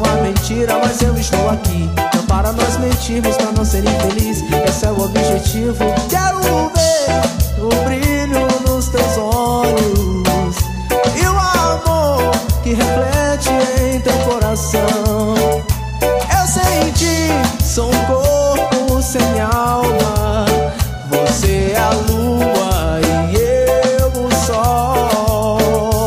uma mentira, mas eu estou aqui. Não para nós mentirmos pra não ser infeliz. Esse é o objetivo. Quero ver o brilho nos teus olhos e o amor que reflete em teu coração. Eu senti, sou um corpo sem alma. Você é a lua e eu o sol.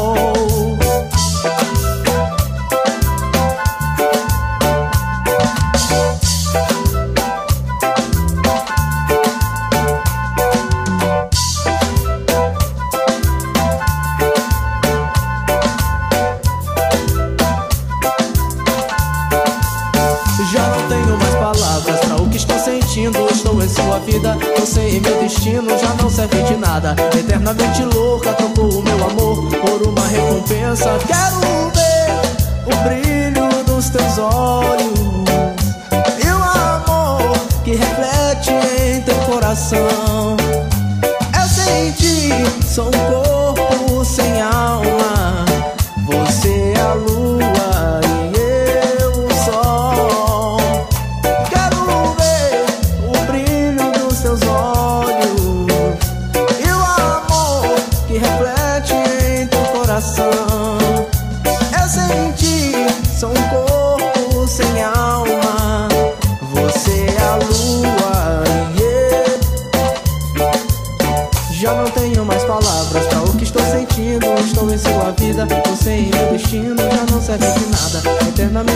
Já não tenho mais palavras pra o que estou sentindo. Estou em sua vida, você em meu destino. Já não serve de nada, eternamente louca. Trocou o meu amor por uma recompensa. Quero ver o brilho dos teus olhos e o amor que reflete em teu coração. Eu senti, sou um corpo sem alma. Você é a lua e eu o sol. Quero ver o brilho dos teus olhos e o amor que reflete em teu coração. Eu senti, sou um corpo sem alma. Você é a lua e eu. Já não tenho mais palavras pra o que estou sentindo. Estou em sua vida, você em meu destino. Já não serve de nada, eternamente